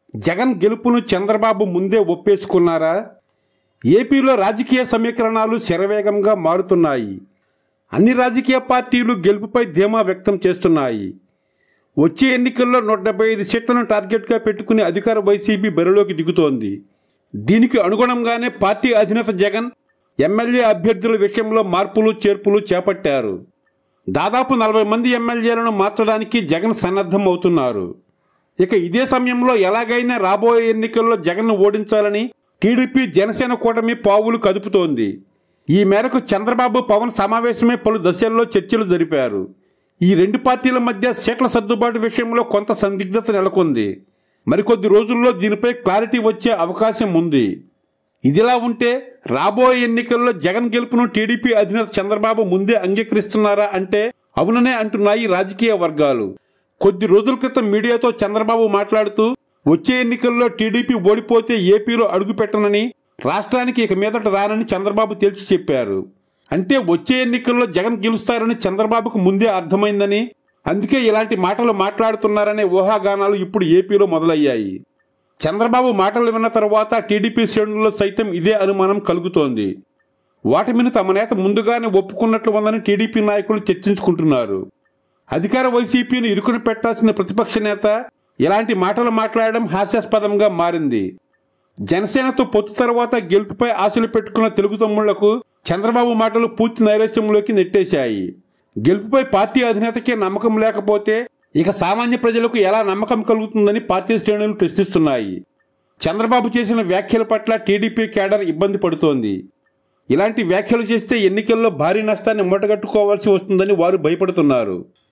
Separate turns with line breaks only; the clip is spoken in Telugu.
జగన్ గెలుపును చంద్రబాబు ముందే ఒప్పేసుకున్నారా? ఏపీలో రాజకీయ సమీకరణాలు శరవేగంగా మారుతున్నాయి. అన్ని రాజకీయ పార్టీలు గెలుపుపై ధీమా వ్యక్తం చేస్తున్నాయి. వచ్చే ఎన్నికల్లో 175 సీట్లను టార్గెట్గా పెట్టుకుని అధికార వైసీపీ బరిలోకి దిగుతోంది. దీనికి అనుగుణంగానే పార్టీ అధినేత జగన్ ఎమ్మెల్యే అభ్యర్థుల విషయంలో మార్పులు చేర్పులు చేపట్టారు. దాదాపు 40 మంది ఎమ్మెల్యేలను మార్చడానికి జగన్ సన్నద్ధం అవుతున్నారు. ఇక ఇదే సమయంలో ఎలాగైనా రాబోయే ఎన్నికల్లో జగన్ను ఓడించాలని టీడీపీ జనసేన కూటమి పావులు కదుపుతోంది. ఈ మేరకు చంద్రబాబు పవన్ సమావేశమే పలు దశల్లో చర్చలు జరిపారు. ఈ రెండు పార్టీల మధ్య సీట్ల సర్దుబాటు విషయంలో కొంత సందిగ్ధత నెలకొంది. మరికొద్ది రోజుల్లో దీనిపై క్లారిటీ వచ్చే అవకాశం ఉంది. ఇదిలా ఉంటే రాబోయే ఎన్నికల్లో జగన్ గెలుపును టీడీపీ అధినేత చంద్రబాబు ముందే అంగీకరిస్తున్నారా అంటే అవుననే అంటున్నాయి రాజకీయ వర్గాలు. కొద్ది రోజుల క్రితం మీడియాతో చంద్రబాబు మాట్లాడుతూ వచ్చే ఎన్నికల్లో టీడీపీ ఓడిపోతే ఏపీలో అడుగు పెట్టనని, రాష్ట్రానికి ఇక మీదట రానని చంద్రబాబు తేల్చి చెప్పారు. అంటే వచ్చే ఎన్నికల్లో జగన్ గెలుస్తారని చంద్రబాబుకు ముందే అర్థమైందని, అందుకే ఇలాంటి మాటలు మాట్లాడుతున్నారనే ఊహాగానాలు ఇప్పుడు ఏపీలో మొదలయ్యాయి. చంద్రబాబు మాటలు విన్న తర్వాత టీడీపీ శ్రేణుల్లో సైతం ఇదే అనుమానం కలుగుతోంది. ఓటమిని తమ నేత ముందుగానే ఒప్పుకున్నట్లు ఉందని టీడీపీ నాయకులు చర్చించుకుంటున్నారు. అధికార వైసీపీని ఇరుకున పెట్టాల్సిన ప్రతిపక్ష నేత ఇలాంటి మాటలు మాట్లాడడం హాస్యాస్పదంగా మారింది. జనసేనతో పొత్తు తర్వాత గెలుపుపై ఆశలు పెట్టుకున్న తెలుగు తమ్ముళ్లకు చంద్రబాబు మాటలు పూర్తి నైరాశ్యంలోకి నెట్టేశాయి. గెలుపుపై పార్టీ అధినేతకే నమ్మకం లేకపోతే ఇక సామాన్య ప్రజలకు ఎలా నమ్మకం కలుగుతుందని పార్టీ శ్రేణులు ప్రశ్నిస్తున్నాయి. చంద్రబాబు చేసిన వ్యాఖ్యల పట్ల టీడీపీ కేడర్ ఇబ్బంది పడుతోంది. ఇలాంటి వ్యాఖ్యలు చేస్తే ఎన్నికల్లో భారీ నష్టాన్ని మూటగట్టుకోవాల్సి వస్తుందని వారు భయపడుతున్నారు.